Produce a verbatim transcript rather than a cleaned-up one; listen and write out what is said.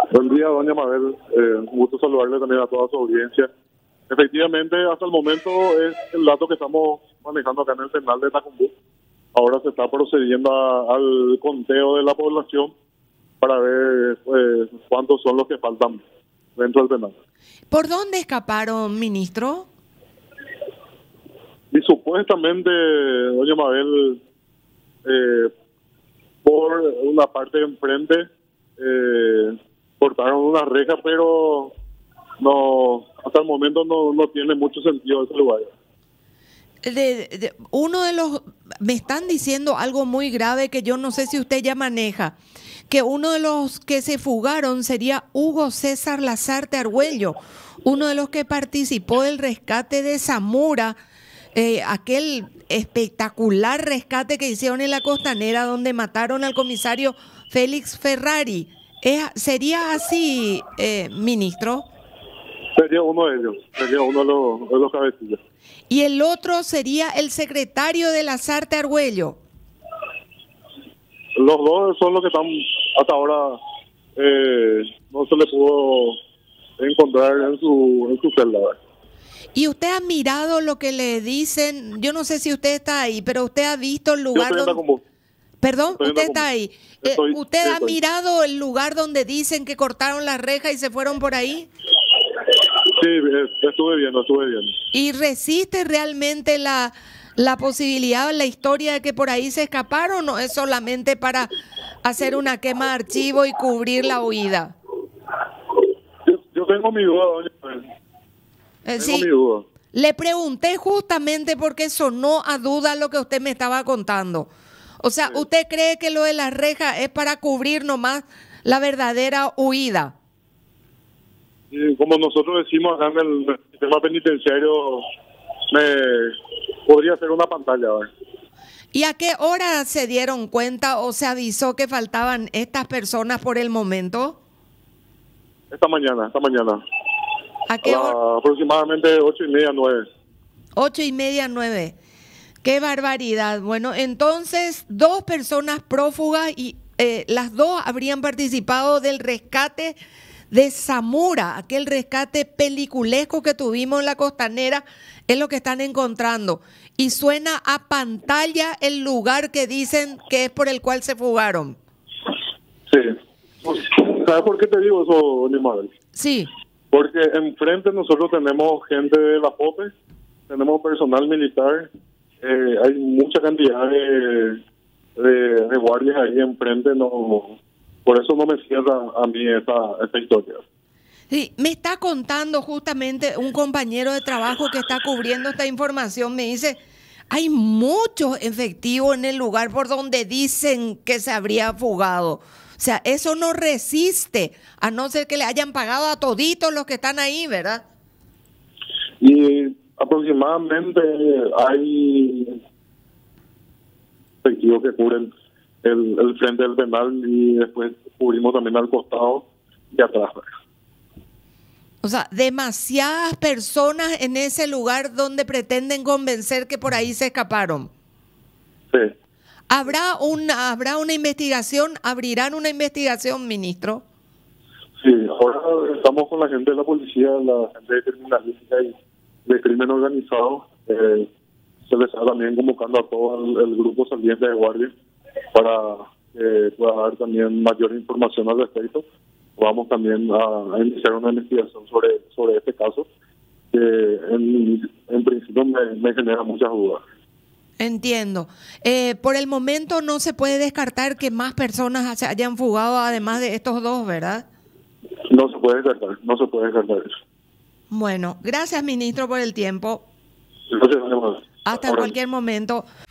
Buen día, doña Mabel. Eh, un gusto saludarle también a toda su audiencia. Efectivamente, hasta el momento es el dato que estamos manejando acá en el penal de Tacumbú. Ahora se está procediendo a- al conteo de la población para ver pues, cuántos son los que faltan dentro del penal. ¿Por dónde escaparon, ministro? Y supuestamente, doña Mabel, eh, por una parte de enfrente, eh, cortaron una reja, pero no, hasta el momento no, no tiene mucho sentido ese lugar. De, de- uno de los, me están diciendo algo muy grave que yo no sé si usted ya maneja, que uno de los que se fugaron sería Hugo César Lazarte Argüello, uno de los que participó del rescate de Zamora, eh, aquel espectacular rescate que hicieron en la Costanera donde mataron al comisario Félix Ferrari. ¿Es- ¿Sería así, eh, ministro? Sería uno de ellos, sería uno de los, de los cabecillas. Y el otro sería el secretario de Lazarte Argüello. Los dos son los que están hasta ahora, eh, no se le pudo encontrar en su, en su celda. Y usted ha mirado lo que le dicen, yo no sé si usted está ahí, pero usted ha visto el Yo lugar estoy en donde... Tacumbú. Perdón, Estoy en usted Tacumbú. está ahí. Eh, Estoy- ¿Usted sí, ha estoy. mirado el lugar donde dicen que cortaron la reja y se fueron por ahí? Sí, eh, estuve viendo, estuve viendo. ¿Y resiste realmente la, la posibilidad, la historia de que por ahí se escaparon o es solamente para hacer una quema de archivo y cubrir la huida? Yo, yo tengo mi duda, doña Mabel. Eh, Tengo sí, mi duda. le pregunté justamente porque sonó a duda lo que usted me estaba contando. O sea, ¿usted cree que lo de las rejas es para cubrir nomás la verdadera huida? Y como nosotros decimos acá en el sistema penitenciario, me podría ser una pantalla. ¿verdad? ¿Y a qué hora se dieron cuenta o se avisó que faltaban estas personas por el momento? Esta mañana, esta mañana. ¿A A qué hora? la- aproximadamente ocho y media, nueve. Ocho y media, nueve. Qué barbaridad. Bueno, entonces, dos personas prófugas y eh, las dos habrían participado del rescate de Zamora, aquel rescate peliculesco que tuvimos en la Costanera, es lo que están encontrando. Y suena a pantalla el lugar que dicen que es por el cual se fugaron. Sí. ¿Sabes por qué te digo eso, doña Mabel? Sí. Porque enfrente nosotros tenemos gente de la P O P E, tenemos personal militar, eh, hay mucha cantidad de, de, de guardias ahí enfrente, no, por eso no me cierra a mí esta, esta historia. Sí, me está contando justamente un compañero de trabajo que está cubriendo esta información, me dice, hay muchos efectivos en el lugar por donde dicen que se habría fugado. O sea, eso no resiste, a no ser que le hayan pagado a toditos los que están ahí, ¿verdad? Y aproximadamente hay efectivos que cubren el, el frente del penal y después cubrimos también al costado y atrás. O sea, demasiadas personas en ese lugar donde pretenden convencer que por ahí se escaparon. Sí. ¿Habrá una, habrá una investigación? ¿Abrirán una investigación, ministro? Sí, ahora estamos con la gente de la policía, la gente de criminalística y de crimen organizado. Eh, se les está también convocando a todo el, el grupo saliente de guardia para que pueda dar también mayor información al respecto. Vamos también a, a iniciar una investigación sobre sobre este caso que en, en principio me, me genera muchas dudas. Entiendo. Eh, por el momento no se puede descartar que más personas se hayan fugado además de estos dos, ¿verdad? No se puede descartar, no se puede descartar eso. Bueno, gracias, ministro, por el tiempo. Gracias, además. Hasta en Ahora sí. cualquier momento.